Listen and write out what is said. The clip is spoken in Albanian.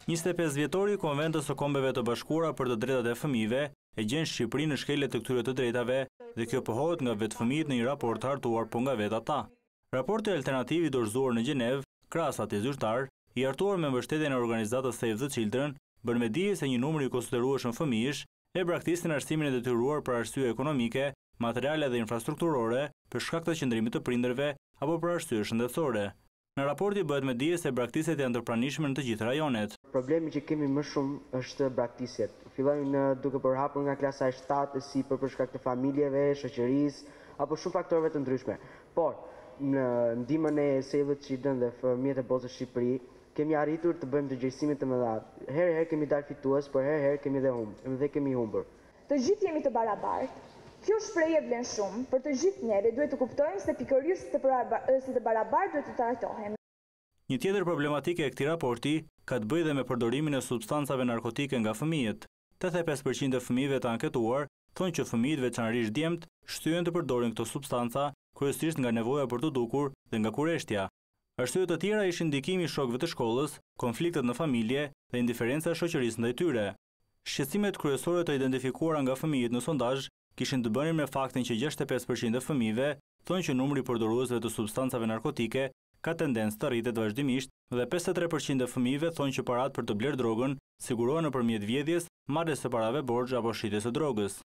25 vjetori i Konventës së Kombeve të Bashkuara për të drejtat e fëmijëve e gjen Shqipërinë në shkelje të këtyre të drejtave dhe kjo pohohet nga vetë fëmijët në një raport të hartuar po nga vetë ata. Raporti alternativ i dorëzuar në Gjenevë, krahas atij zyrtar, i hartuar me mbështetjen e organizatës Save the Children, bën me dije se një numër i konsiderueshëm fëmijësh e braktisin arsimin e detyruar për arsye ekonomike, materiale dhe infrastrukturore, për shkak të qëndrimit të prindërve apo për arsye shëndetësore. Në raporti bëhet me dije se braktisjet janë të pranishme në të gjithë rajonet. Problemi që kemi më shumë është braktisjet. Fillojnë duke përhapur nga klasa e 7 si për shkak të familjeve, shoqërisë apo shumë faktorëve të ndryshme. Por në ndihmën e Save the Children dhe fëmijët e botës Shqipëri, kemi arritur të bëjmë të gjëjsime të mëdha. Herë kemi dalë fitues, por herë kemi kemi humbur. Të gjithë jemi të barabartë. Kjo shprehje vlen shumë, për të gjithë njerëzit duhet të kuptojmë se pikërisht se të barabartë duhet të trajtohemi. Një tjetër problematikë e këtij raporti ka të bëjë dhe me përdorimin e substancave narkotike nga fëmijët. 85% e fëmijëve të anketuar thonë që fëmijët, veçanërisht djemt, shtyhen të përdorin këto substanca, kryesisht nga nevoja për të dukur dhe nga kureshtja. Arsye të tjera ishin ndikimi i shokëve të shkollës, konfliktet në familje dhe indiferenca e shoqërisë ndaj tyre. Shqetësimet kryesore të identifikuara nga fëmijët në sondazh kishin të bënin me faktin që 65% e fëmijëve thonë që numri i përdoruesve të substancave narkotike ka tendencë të rritet vazhdimisht dhe 53% e fëmijëve thonë që paratë për të blerë drogën sigurohen nëpërmjet vjedhjes, marrjes së parave borxh apo shitjes së drogës.